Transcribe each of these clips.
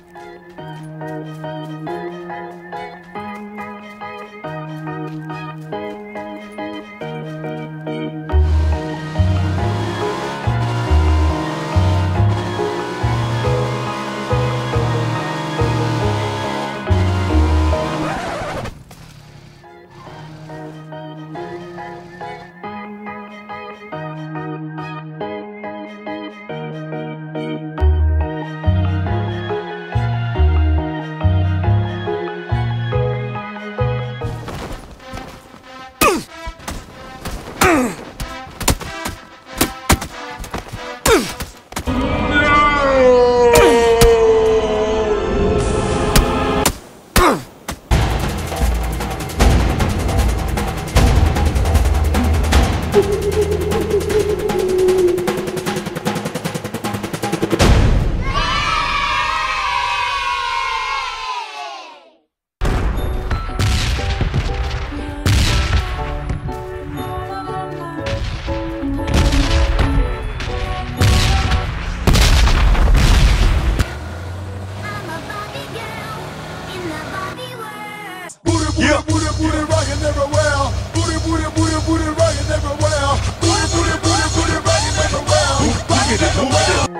Booty rockin' everywhere. Booty rockin' everywhere. Booty rockin' everywhere. Rockin' everywhere.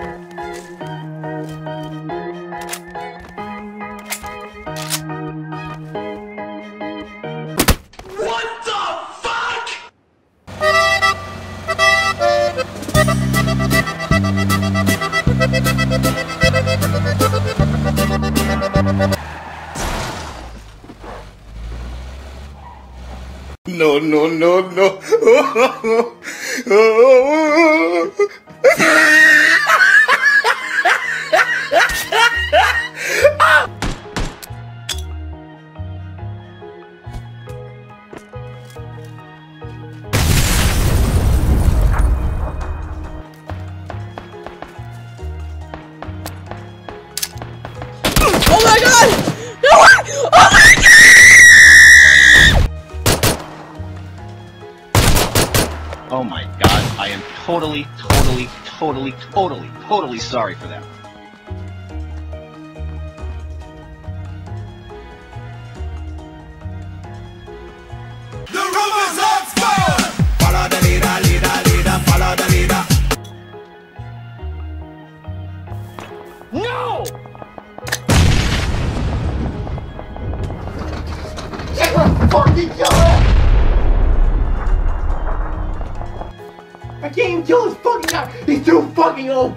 What the fuck? No. Oh my god! No! Oh my god! Oh my god, I am totally sorry for that. The room is on fire! Follow the leader, follow the leader. No! Fucking kill him! I can't even kill this fucking guy! He's too fucking OP!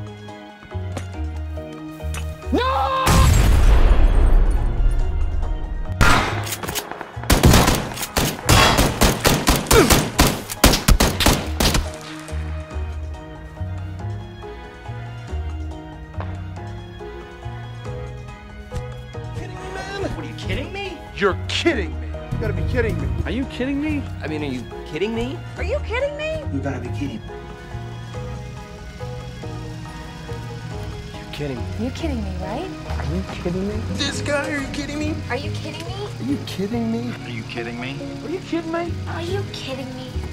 No! What, are you kidding me? You're kidding me! You gotta be kidding me! Are you kidding me? I mean, are you kidding me? Are you kidding me? You gotta be kidding me! You're kidding me. You're kidding me, right? Are you kidding me? This guy, are you kidding me? Are you kidding me? Are you kidding me? Are you kidding me? Are you kidding me? Are you kidding me?